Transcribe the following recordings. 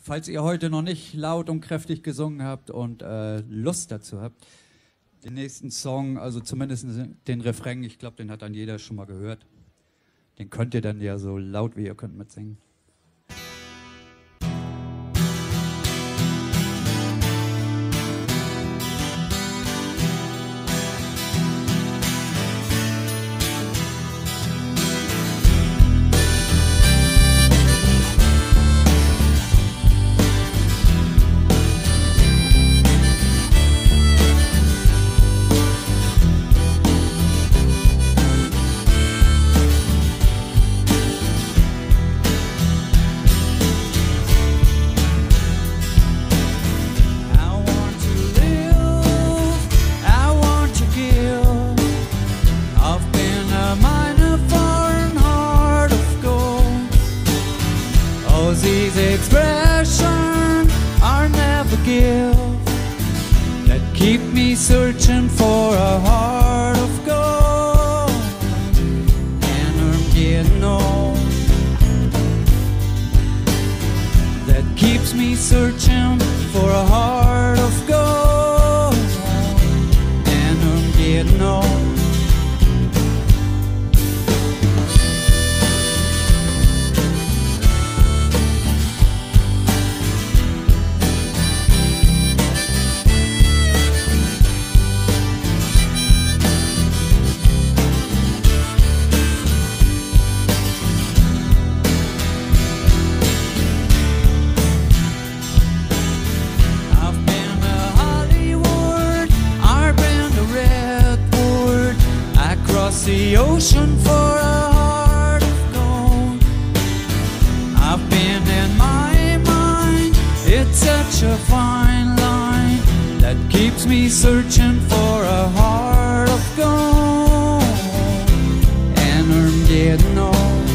Falls ihr heute noch nicht laut und kräftig gesungen habt und Lust dazu habt, den nächsten Song, also zumindest den Refrain, ich glaube, den hat dann jeder schon mal gehört. Den könnt ihr dann ja so laut wie ihr könnt mitsingen. These expressions are never give that keep me searching for a heart of gold, and I'm getting old. That keeps me searching for a heart of gold, and I'm getting old. The ocean for a heart of gold. I've been in my mind, it's such a fine line that keeps me searching for a heart of gold, and I'm getting old.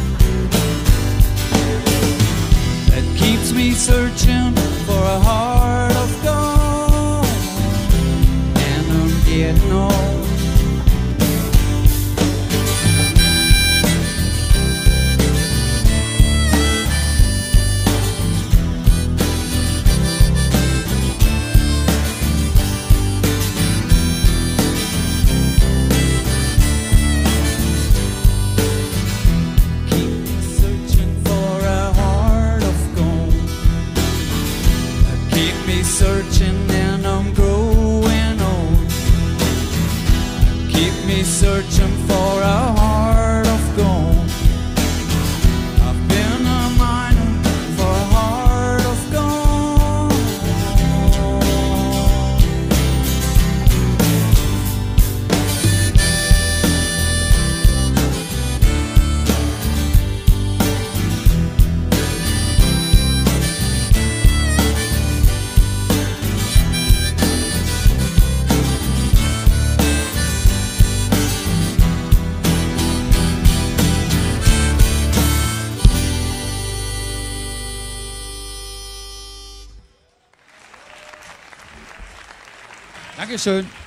That keeps me searching for a heart of gold, and I'm getting old. Searching and I'm growing old. Keep me searching for a heart of gold. I've been a miner for a heart of gold. Dankeschön.